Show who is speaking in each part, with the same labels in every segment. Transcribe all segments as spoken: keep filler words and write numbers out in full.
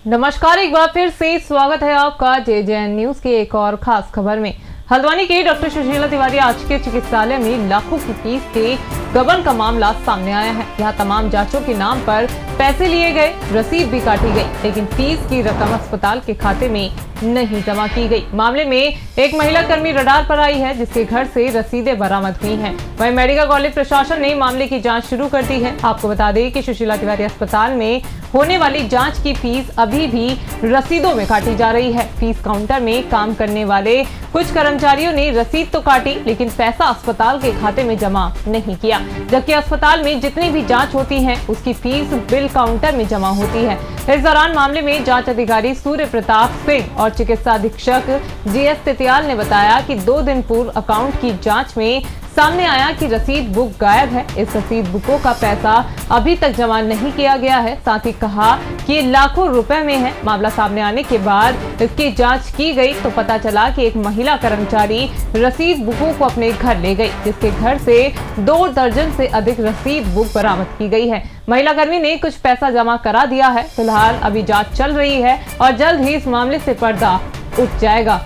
Speaker 1: नमस्कार, एक बार फिर से स्वागत है आपका जे जे एन न्यूज के एक और खास खबर में। हल्द्वानी के डॉक्टर सुशीला तिवारी आज के चिकित्सालय में लाखों की फीस के गबन का मामला सामने आया है। यहाँ तमाम जांचों के नाम पर पैसे लिए गए, रसीद भी काटी गई, लेकिन फीस की रकम अस्पताल के खाते में नहीं जमा की गई। मामले में एक महिला कर्मी रडार पर आई है, जिसके घर से रसीदें बरामद हुई हैं। वहीं मेडिकल कॉलेज प्रशासन ने मामले की जांच शुरू कर दी है। आपको बता दें कि सुशीला तिवारी अस्पताल में होने वाली जांच की फीस अभी भी रसीदों में काटी जा रही है। फीस काउंटर में काम करने वाले कुछ कर्मचारियों ने रसीद तो काटी, लेकिन पैसा अस्पताल के खाते में जमा नहीं किया, जबकि अस्पताल में जितनी भी जांच होती है उसकी फीस बिल काउंटर में जमा होती है। इस दौरान मामले में जांच अधिकारी सूर्य प्रताप सिंह और चिकित्सा अधीक्षक जी एस तितियाल ने बताया कि दो दिन पूर्व अकाउंट की जांच में सामने आया कि रसीद बुक गायब है। इस रसीद बुकों का पैसा अभी तक जमा नहीं किया गया है। साथ ही कहा कि ये लाखों रुपए में है। मामला सामने आने के बाद इसकी जांच की गई तो पता चला कि एक महिला कर्मचारी रसीद बुकों को अपने घर ले गई, जिसके घर से दो दर्जन से अधिक रसीद बुक बरामद की गई है। महिला कर्मी ने कुछ पैसा जमा करा दिया है। फिलहाल अभी जाँच चल रही है और जल्द ही इस मामले से पर्दा उठ जाएगा।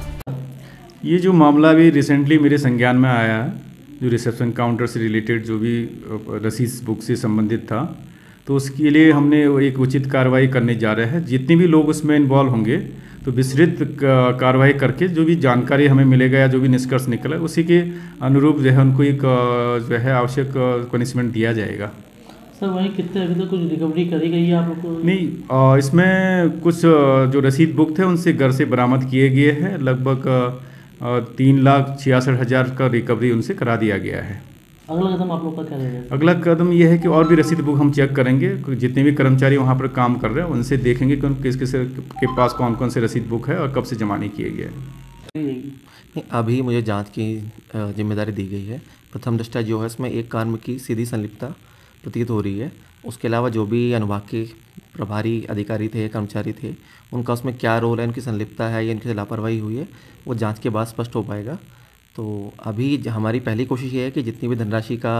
Speaker 2: ये जो मामला भी रिसेंटली मेरे संज्ञान में आया है, जो रिसेप्शन काउंटर से रिलेटेड जो भी रसीद बुक से संबंधित था, तो उसके लिए हमने एक उचित कार्रवाई करने जा रहे हैं। जितने भी लोग उसमें इन्वॉल्व होंगे तो विस्तृत कार्रवाई करके जो भी जानकारी हमें मिलेगा या जो भी निष्कर्ष निकला उसी के अनुरूप जो है उनको एक जो है आवश्यक पनिशमेंट दिया जाएगा।
Speaker 3: सर वहीं कितने अभी तक कुछ रिकवरी करी गई है आप लोग को?
Speaker 2: नहीं, इसमें कुछ जो रसीद बुक थे उनसे घर से बरामद किए गए हैं। लगभग तीन लाख छियासठ हज़ार का रिकवरी उनसे करा दिया गया है।
Speaker 3: अगला कदम आप लोग का क्या रहेगा?
Speaker 2: अगला कदम यह है कि और भी रसीद बुक हम चेक करेंगे। जितने भी कर्मचारी वहाँ पर काम कर रहे हैं उनसे देखेंगे कि किस किस के पास कौन कौन से रसीद बुक है और कब से जमा नहीं किए गए हैं।
Speaker 4: अभी मुझे जांच की जिम्मेदारी दी गई है। प्रथम दृष्टया जो है इसमें एक कार्य की सीधी संलिप्तता प्रतीत हो रही है। उसके अलावा जो भी अनुभाग के प्रभारी अधिकारी थे, कर्मचारी थे, उनका उसमें क्या रोल है, उनकी संलिप्तता है या इनकी लापरवाही हुई है, वो जांच के बाद स्पष्ट हो पाएगा। तो अभी हमारी पहली कोशिश ये है कि जितनी भी धनराशि का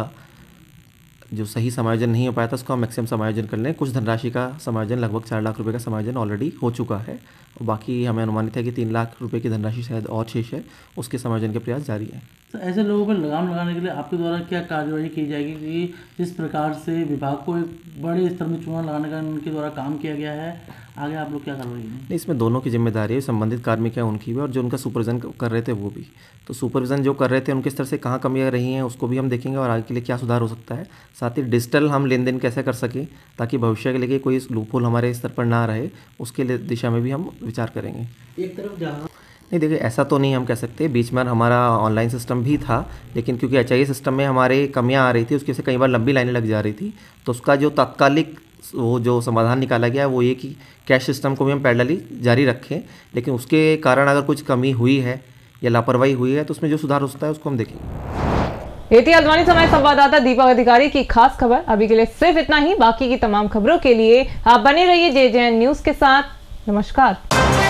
Speaker 4: जो सही समायोजन नहीं हो पाया था उसको हम मैक्सिमम समायोजन कर लें। कुछ धनराशि का समायोजन, लगभग चार लाख रुपए का समायोजन ऑलरेडी हो चुका है और बाकी हमें अनुमानित है कि तीन लाख रुपए की धनराशि शायद और शेष है, उसके समायोजन के प्रयास जारी है।
Speaker 3: तो ऐसे लोगों पर लगाम लगाने के लिए आपके द्वारा क्या कार्यवाही की जाएगी कि जिस प्रकार से विभाग को एक बड़े स्तर में चूना लगाने का उनके द्वारा काम किया गया है, आगे आप लोग क्या कार्रवाई करेंगे?
Speaker 4: नहीं, इसमें दोनों की जिम्मेदारी है। संबंधित कार्मिक है उनकी भी और जो उनका सुपरविजन कर रहे थे वो भी। तो सुपरविजन जो कर रहे थे उनके स्तर से कहाँ कमियाँ रही हैं उसको भी हम देखेंगे और आगे के लिए क्या सुधार हो सकता है। साथ ही डिजिटल हम लेन देन कैसे कर सकें ताकि भविष्य के लिए कोई लूपहोल हमारे स्तर पर ना रहे, उसके लिए दिशा में भी हम विचार करेंगे।
Speaker 3: एक तरफ जहाँ
Speaker 4: नहीं, देखिए ऐसा तो नहीं हम कह सकते। बीच में हमारा ऑनलाइन सिस्टम भी था, लेकिन क्योंकि एच आई ए सिस्टम में हमारे कमियां आ रही थी, उसकी वजह से कई बार लंबी लाइनें लग जा रही थी। तो उसका जो तात्कालिक वो जो समाधान निकाला गया वो ये कि कैश सिस्टम को भी हम पैरेलली जारी रखें, लेकिन उसके कारण अगर कुछ कमी हुई है या लापरवाही हुई है तो उसमें जो सुधार हो सकता है उसको हम देखेंगे।
Speaker 1: ये थी हल्द्वानी समय संवाददाता दीपक अधिकारी की खास खबर। अभी के लिए सिर्फ इतना ही। बाकी की तमाम खबरों के लिए आप बने रहिए जे जे एन न्यूज के साथ। नमस्कार।